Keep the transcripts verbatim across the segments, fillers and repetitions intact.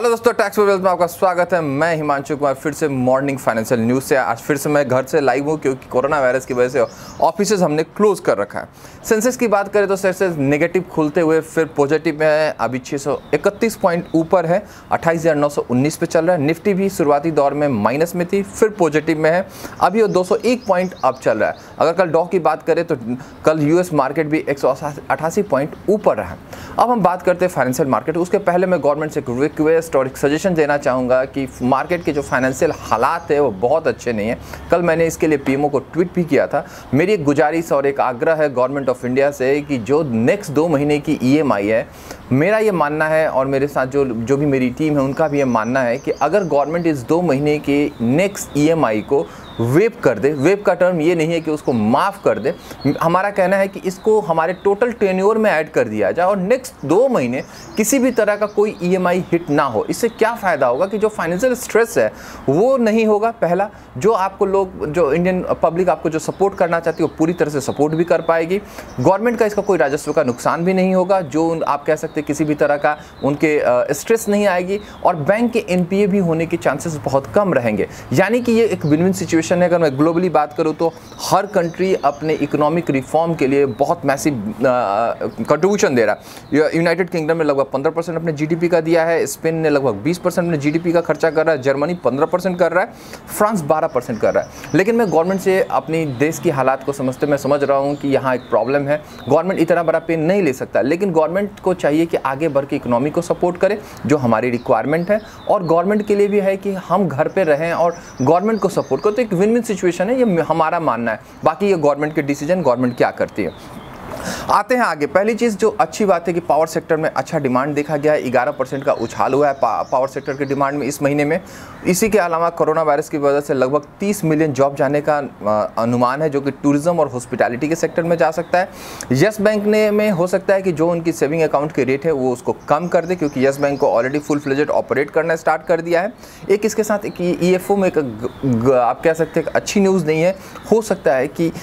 Hello दोस्तों, tax wealth में आपका स्वागत है। मैं हिमांशु कुमार फिर से मॉर्निंग फाइनेंशियल न्यूज़ से। आज फिर से मैं घर से लाइव हूँ क्योंकि कोरोना वायरस की वजह से ऑफिसेज हमने क्लोज कर रखा है। सेंसेक्स की बात करें तो सेंसेक्स नेगेटिव खुलते हुए फिर पॉजिटिव में है, अभी छः सौ इकतीस पॉइंट ऊपर है, अट्ठाईस हज़ार नौ सौ उन्नीस पे चल रहा है। निफ्टी भी शुरुआती दौर में माइनस में थी, फिर पॉजिटिव में है, अभी वो दो सौ एक पॉइंट अप चल रहा है। अगर कल डॉ की बात करें तो कल यूएस मार्केट भी एक सौ अठासी पॉइंट ऊपर रहा। अब हम बात करते हैं फाइनेंशियल मार्केट। उसके पहले मैं गवर्नमेंट से एक रिक्वेस्ट और एक सजेशन देना चाहूँगा कि मार्केट के जो फाइनेंशियल हालात है वो बहुत अच्छे नहीं है। कल मैंने इसके लिए पीएमओ को ट्वीट भी किया था। मेरी एक गुजारिश और एक आग्रह है गवर्नमेंट ऑफ इंडिया से कि जो नेक्स्ट दो महीने की ईएमआई है, मेरा ये मानना है और मेरे साथ जो जो भी मेरी टीम है उनका भी ये मानना है कि अगर गवर्नमेंट इस दो महीने के नेक्स्ट ईएमआई को वेव कर दे, वेव का टर्म ये नहीं है कि उसको माफ़ कर दे, हमारा कहना है कि इसको हमारे टोटल टेन्योर में ऐड कर दिया जाए और नेक्स्ट दो महीने किसी भी तरह का कोई ईएमआई हिट ना हो। इससे क्या फ़ायदा होगा कि जो फाइनेंशियल स्ट्रेस है वो नहीं होगा। पहला, जो आपको लोग, जो इंडियन पब्लिक आपको जो सपोर्ट करना चाहती है वो पूरी तरह से सपोर्ट भी कर पाएगी। गवर्नमेंट का इसका कोई राजस्व का नुकसान भी नहीं होगा, जो आप कह सकते किसी भी तरह का उनके स्ट्रेस नहीं आएगी, और बैंक के एनपीए भी होने के चांसेस बहुत कम रहेंगे। यानी कि ये एक विन विन सिचुएशन है। अगर मैं ग्लोबली बात करूं तो हर कंट्री अपने इकोनॉमिक रिफॉर्म के लिए बहुत मैसिव कंट्रीब्यूशन दे रहा है। यूनाइटेड किंगडम ने लगभग पंद्रह परसेंट अपने जीडीपी का दिया है, स्पेन ने लगभग बीस परसेंट अपने जीडीपी का खर्चा कर रहा है, जर्मनी पंद्रह परसेंट कर रहा है, फ्रांस बारह परसेंट कर रहा है। लेकिन मैं गवर्नमेंट से अपनी देश की हालात को समझते मैं समझ रहा हूँ कि यहाँ एक प्रॉब्लम है, गवर्नमेंट इतना बड़ा पेन नहीं ले सकता। लेकिन गवर्नमेंट को चाहिए कि आगे बढ़ के इकोनॉमी को सपोर्ट करे, जो हमारी रिक्वायरमेंट है, और गवर्नमेंट के लिए भी है कि हम घर पे रहें और गवर्नमेंट को सपोर्ट करें। तो एक विन विन सिचुएशन है, ये हमारा मानना है। बाकी ये गवर्नमेंट के डिसीजन, गवर्नमेंट क्या करती है। आते हैं आगे। पहली चीज़ जो अच्छी बात है कि पावर सेक्टर में अच्छा डिमांड देखा गया है, ग्यारह परसेंट का उछाल हुआ है पा, पावर सेक्टर के डिमांड में इस महीने में। इसी के अलावा कोरोना वायरस की वजह से लगभग तीस मिलियन जॉब जाने का अनुमान है, जो कि टूरिज्म और हॉस्पिटैलिटी के सेक्टर में जा सकता है। यस बैंक ने में हो सकता है कि जो उनकी सेविंग अकाउंट के रेट है वो उसको कम कर दे, क्योंकि यस बैंक को ऑलरेडी फुल फ्लेजेड ऑपरेट करना स्टार्ट कर दिया है। एक इसके साथ एक ईएफओ में एक आप कह सकते हैं अच्छी न्यूज़ नहीं है, हो सकता है कि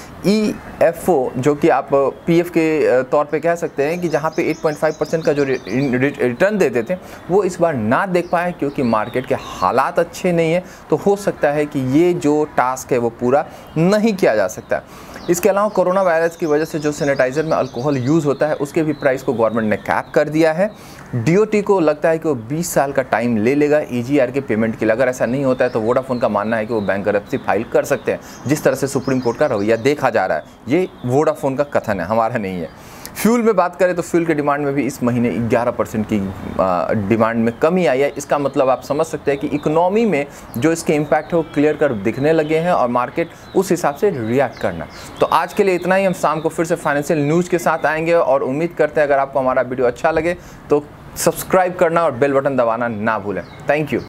ईएफओ जो कि आप पीएफ के तौर पे कह सकते हैं कि जहाँ पे आठ पॉइंट पाँच परसेंट का जो रिटर्न देते थे वो इस बार ना देख पाए, क्योंकि मार्केट के हालात अच्छे नहीं है। तो हो सकता है कि ये जो टास्क है वो पूरा नहीं किया जा सकता। इसके अलावा कोरोना वायरस की वजह से जो सैनिटाइज़र में अल्कोहल यूज़ होता है उसके भी प्राइस को गवर्नमेंट ने कैप कर दिया है। डीओटी को लगता है कि वो बीस साल का टाइम ले लेगा ईजीआर के पेमेंट के लिए। अगर ऐसा नहीं होता है तो वोडाफोन का मानना है कि वो बैंकरप्सी फाइल कर सकते हैं, जिस तरह से सुप्रीम कोर्ट का रवैया देखा जा रहा है। ये वोडाफोन का कथन है, हमारा नहीं है। फ्यूल में बात करें तो फ्यूल के डिमांड में भी इस महीने ग्यारह परसेंट की डिमांड में कमी आई है। इसका मतलब आप समझ सकते हैं कि इकोनॉमी में जो इसके इम्पैक्ट है वो क्लियर कर दिखने लगे हैं और मार्केट उस हिसाब से रिएक्ट करना। तो आज के लिए इतना ही। हम शाम को फिर से फाइनेंशियल न्यूज़ के साथ आएंगे और उम्मीद करते हैं अगर आपको हमारा वीडियो अच्छा लगे तो सब्सक्राइब करना और बेल बटन दबाना ना भूलें। Thank you.